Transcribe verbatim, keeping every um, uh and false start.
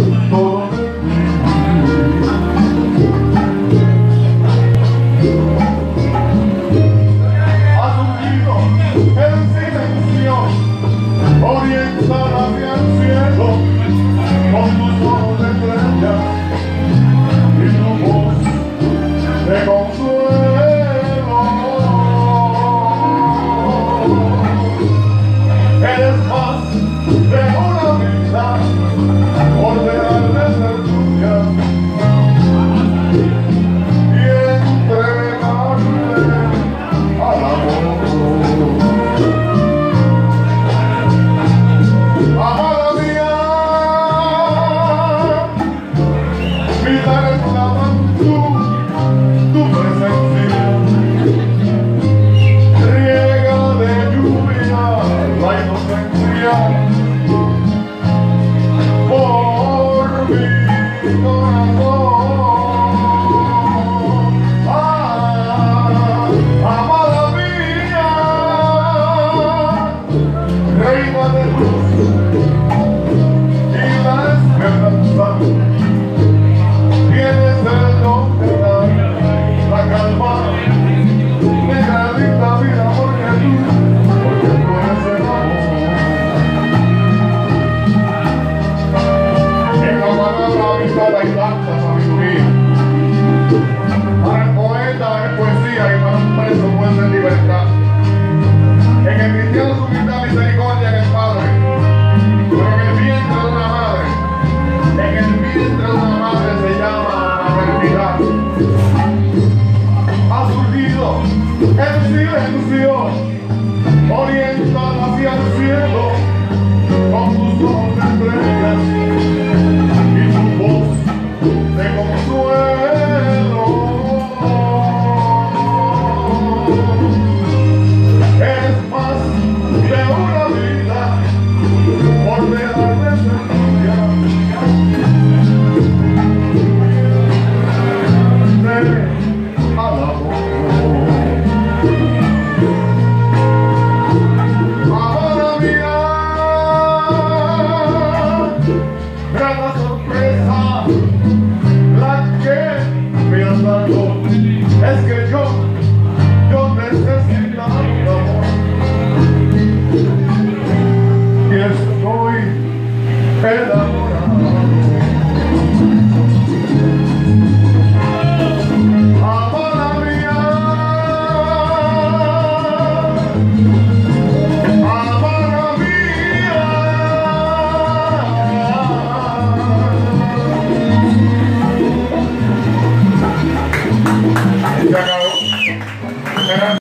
todo ha surgido en silencio, oriental hacia el cielo, con tus ojos de estrella y tu voz de consuelo. Eres más de una vida, ordenar de ser tuya y entregarle al amor. Amada mía, vida reclaman tú, tu presencia, riega de lluvia la inocencia. Por mi corazón, ah, amada mía, reina de luz y la esperanza, tienes el don de dar la calma, negradita vida, porque tú, porque tú eres el amor. En la palabra habitada y tanta sabiduría, para el poeta es poesía y para un preso puede ser libertad. En el cristiano su humildad, misericordia en el Padre, pero en el vientre de una madre, en el vientre de una madre se llama maternidad. Ha surgido en silencio, oriental hacia el cielo, con tus ojos de estrellas y tu voz de consuelo. Eres más de una vida, ordenar de ser tuya y al amor. Amada mía, gran sorpresa la que me has dado, es que yo, yo necesitaba amor y estoy enamorado. Amada mía, amada mía, se acabó.